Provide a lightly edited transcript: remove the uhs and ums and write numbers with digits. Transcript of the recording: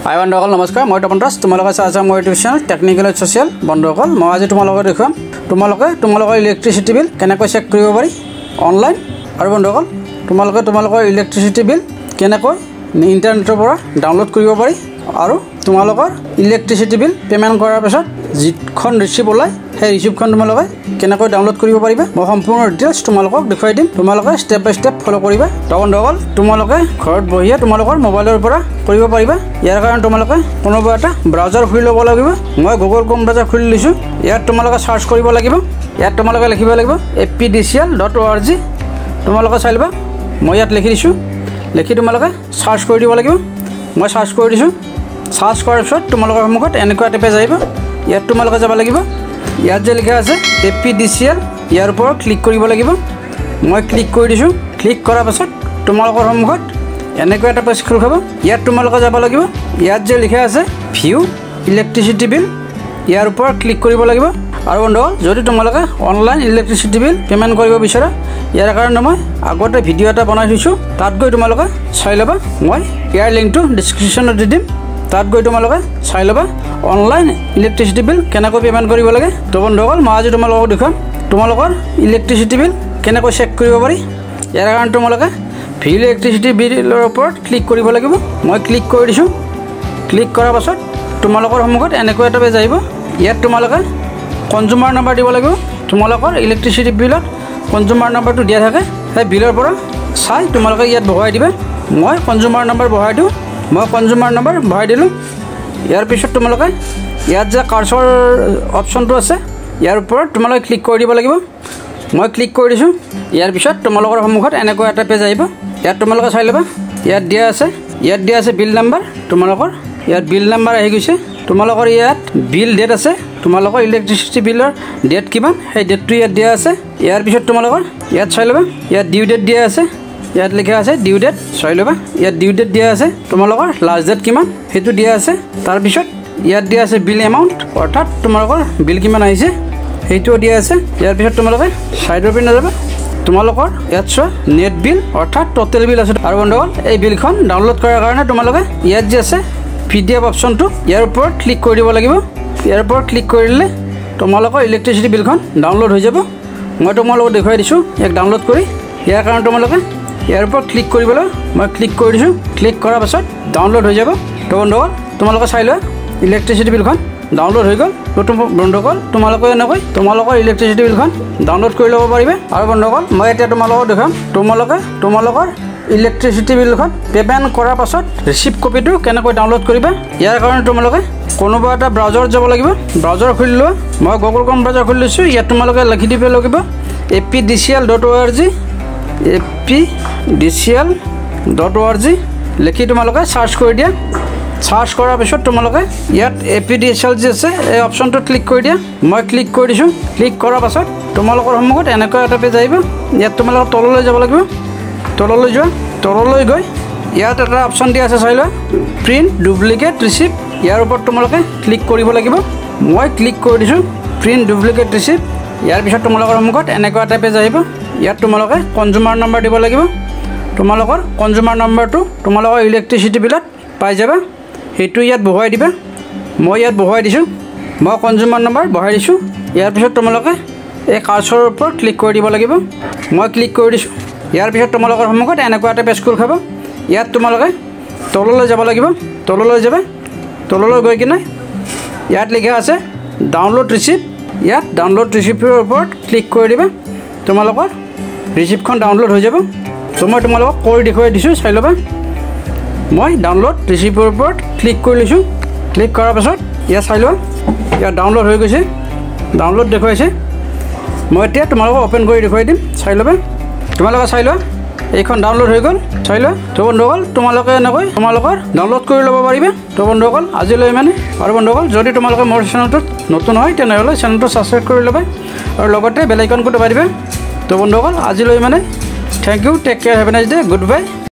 हाय बंधुসকল नमस्कार मैं तपन तुम्हारे assam YouTube channel technical social बंधुসকল मैं आज तुम्हारे देखुवाम तुम्हारे इलेक्ट्रिसिटी बिल केनेকৈ चेक কৰিব পাৰি ऑनलाइन और बंधुসকল तुम्हारे इलेक्ट्रिसिटी बिल केनेকৈ इंटरनेटर पर डाउनलोड কৰিব পাৰি और तुम्हारे इलेक्ट्रिसिटी बिल पेमेंट करार पाছত जिखन रिसिप्ट ओलाय সেই ৰিচিপ্টখন তোমালোকে কেনেকৈ ডাউনলোড কৰিব পাৰিবা মই সম্পূৰ্ণ ডিটেইলছ তোমালোকক দেখুৱাই দিম তোমালোকে স্টেপ বাই স্টেপ ফলো কৰিবা তো বন্ধুসকল তোমালোকে ঘৰত বহিয়ে তোমালোকৰ মোবাইলৰ পৰা কৰিব পাৰিবা ইয়াৰ কাৰণে তোমালোকে কোনোবা এটা ব্ৰাউজাৰ খুলি ল'ব লাগিব মই গুগল ক্ৰোম ব্ৰাউজাৰ খুলি লৈছো ইয়াত তোমালোকে সাৰ্চ কৰিব লাগিব ইয়াত তোমালোকে লিখিব লাগিব appcl.org তোমালোকে চাই লবা মই ইয়াত লিখি দিছো লিখি তোমালোকে সাৰ্চ কৰি দিব লাগিব মই সাৰ্চ কৰি দিছো সাৰ্চ কৰাৰ পিছত তোমালোকৰ সন্মুখত এনেকুৱা এটা পেজ আহিব ইয়াত তোমালোকে যাব লাগিব ইয়াত যে লিখা আছে appcl ইয়াৰ ওপৰত ক্লিক কৰিব লাগিব মই ক্লিক কৰি দিছো ক্লিক কৰাৰ পাছত তোমালোকৰ সন্মুখত এনেকুৱা এটা পেজ খোল খাব ইয়াত তোমালোকে যাব লাগিব ইয়াত যে লিখা আছে ভিউ ইলেক্ট্ৰিচিটি বিল ইয়াৰ ওপৰত ক্লিক কৰিব লাগিব আৰু বন্ধুসকল যদি তোমালোকে অনলাইন ইলেক্ট্ৰিচিটি বিল পেমেন্ট কৰিব বিচাৰা ইয়াৰ কাৰণে মই আগতে ভিডিও এটা বনাই থৈছো তাত গৈ তোমালোকে চাই লবা মই ইয়াৰ লিংকটো ডেসক্ৰিপচনত দি দিম তাত গৈ তোমালোকে চাই লবা অনলাइन इलेक्ट्रिसिटी बिल केनेকৈ पेमेंट কৰিব লাগে তো বন্ধুসকল মই আজি তোমালোকক দেখাম তোমালোকৰ ইলেক্ট্ৰিচিটি বিল কেনেকৈ চেক কৰিব পাৰি ইয়াৰ কাৰণে তোমালোকে ভিউ ইলেক্ট্ৰিচিটি বিলৰ ওপৰত ক্লিক কৰিব লাগিব মই ক্লিক কৰি দিছো ক্লিক কৰাৰ পাছত তোমালোকৰ সন্মুখত এনেকৈ এটা পেজ আহিব ইয়াত তোমালোকে কনজ্যুমাৰ নম্বৰ দিব লাগিব তোমালোকৰ ইলেক্ট্ৰিচিটি বিলত কনজ্যুমাৰ নম্বৰটো দিয়া থাকে সেই বিলৰ পৰা চাই তোমালোকে ইয়াত বহাই দিবা মই কনজ্যুমাৰ নম্বৰ বহাই দিও মই কনজ্যুমাৰ নম্বৰ বহাই দিলো यार पिছত তোমালোকে ইয়াত যে কাৰ্সৰ অপচনটো আছে ইয়াৰ ওপৰত তোমালোকে ক্লিক কৰি দিব লাগিব মই ক্লিক কৰি দিছো ইয়াৰ পিছত তোমালোকৰ সন্মুখত এনেকুৱা এটা পেজ আহিব ইয়াত তোমালোকে চাই লবা ইয়াত দিয়া আছে বিল নম্বৰ তোমালোকৰ ইয়াত বিল নম্বৰ আহি গৈছে তোমালোকৰ ইয়াত বিল ডেট আছে তোমালোকৰ ইলেক্ট্ৰিচিটি বিলৰ ডেট কিমান সেই ডেটটো ইয়াত দিয়া আছে ইয়াৰ পিছত তোমালোকৰ ইয়াত চাই লবা ইয়াত ডিউ ডেট দিয়া আছে ইয়াত লিখা আছে ডিউ ডেট চাই লবা ইয়াত ডিউ ডেট দিয়া আছে তোমালোকৰ লাষ্ট ডেট কিমান হেতু দিয়া আছে তাৰ পিছত ইয়াত দিয়া আছে বিল এমাউন্ট অৰ্থাৎ তোমালোকৰ বিল কিমান আহিছে হেতু দিয়া আছে ইয়াৰ পিছত তোমালোকে সাইডৰ পিনে যাবা তোমালোকৰ ইয়াত চোৱা নেট বিল অৰ্থাৎ টোটাল বিল আছে আৰু বন্ধুসকল এই বিলখন ডাউনলোড কৰাৰ কাৰণে তোমালোকে ইয়াত যে আছে পিডিএফ অপচনটো ইয়াৰ ওপৰত ক্লিক কৰি দিব লাগিব ইয়াৰ ওপৰত ক্লিক কৰিলে তোমালোকৰ ইলেক্ট্ৰিচিটি বিলখন ডাউনলোড হৈ যাব মই তোমালোকক দেখুৱাই দিছো এক ডাউনলোড কৰি ইয়াৰ কাৰণে তোমালোকে ইয়াৰ ওপৰত ক্লিক কৰিবলৈ মই ক্লিক কৰি দিছো ক্লিক কৰাৰ পাছত ডাউনলোড হৈ যাব তো বন্ধুসকল তোমালোকে চাই লোৱা ইলেক্ট্ৰিচিটি বিলখন ডাউনলোড হৈ গ'ল তো বন্ধুসকল তোমালোকে এনেকৈ তোমালোকৰ ইলেক্ট্ৰিচিটি বিলখন ডাউনলোড কৰি ল'ব পাৰিবা আৰু বন্ধুসকল মই এতিয়া তোমালোকক দেখাম তোমালোকৰ ইলেক্ট্ৰিচিটি বিলখন পেমেন্ট কৰাৰ পাছত ৰিচিপ্ট কপিটো কেনেকৈ ডাউনলোড কৰিবা ইয়াৰ কাৰণে তোমালোকে কোনোবা এটা ব্ৰাউজাৰত যাব লাগিব ব্ৰাউজাৰ খুলি লোৱা মই গুগল ক্ৰোম ব্ৰাউজাৰ খুলি লৈছো ইয়াত তোমালোকে লিখি দিব লাগিব appcl.org appcl.org লিখি তোমালোকে সার্চ কৰি দিয়া সার্চ কৰাৰ পিছত তোমালোকে ইয়াত appcl যে আছে এই অপচনটো ক্লিক কৰি দিয়া মই ক্লিক কৰি দিছো ক্লিক কৰাৰ পাছত তোমালোকৰ সন্মুখত এনেকুৱা এটা পেজ আহিব ইয়াত তোমালোকে তললৈ যাব লাগিব তললৈ যোৱা তললৈ গৈ ইয়াত এটা অপচন দিয়া আছে চাই লোৱা প্ৰিন্ট ডুপ্লিকেট ৰিচিপ্ট ইয়াৰ ওপৰত তোমালোকে ক্লিক কৰিব লাগিব মই ক্লিক কৰি দিছো প্ৰিন্ট ডুপ্লিকেট ৰিচিপ্ট ইয়াৰ পিছত তোমালোকৰ সন্মুখত এনেকুৱা এটা পেজ আহিব ইয়াত তোমালোকে কনজ্যুমাৰ নম্বৰ দিব লাগিব তোমালোকৰ কনজ্যুমাৰ নম্বৰটো তোমালোকৰ ইলেক্ট্ৰিচিটি বিলত পাই যাবা হেতু ইয়াত বহাই দিবা মই ইয়াত বহাই দিছো মই কনজ্যুমাৰ নম্বৰ বহাই দিছো ইয়াৰ পিছত তোমালোকে এই কাৰ্সৰৰ ওপৰত ক্লিক কৰি দিব লাগিব মই ক্লিক কৰি দিছো ইয়াৰ পিছত তোমালোকৰ সন্মুখত এনেকুৱা এটা পেজ খোল খাব ইয়াত তোমালোকে তললৈ যাব লাগিব তললৈ যাবা তললৈ গৈ কিনে ইয়াত লিখা আছে ডাউনলোড ৰিচিপ্ট ইয়াত ডাউনলোড ৰিচিপ্টৰ ওপৰত ক্লিক কৰি দিবা তোমালোকৰ ৰিচিপ্টখন ডাউনলোড হৈ যাব তো মই তোমালোকক কৰি দেখুৱাই দিছো চাই লবা মই ডাউনলোড ৰিচিপ্টৰ ওপৰত ক্লিক কৰি লৈছো ক্লিক কৰাৰ পাছত ইয়াত চাই লোৱা ইয়াত ডাউনলোড হৈ গৈছে ডাউনলোড দেখুৱাইছে মই এতিয়া তোমালোকক ওপেন কৰি দেখুৱাই দিম চাই লবা তোমালোকে চাই লোৱা এইখন ডাউনলোড হৈ গ'ল চাই লোৱা তো বন্ধুসকল তোমালোকে এনেকৈ তোমালোকৰ ডাউনলোড কৰি ল'ব পাৰিবা তো বন্ধুসকল আজিলৈ মানে আৰু বন্ধুসকল যদি তোমালোকে মোৰ চেনেলটোত নতুন হয় তেনেহ'লে চেনেলটো সাবস্ক্ৰাইব কৰি ল'বা আৰু লগতে বেল আইকনটো দবাই দিবা তো বন্ধুসকল আজিলৈ মানে thank you take care have a nice day good bye.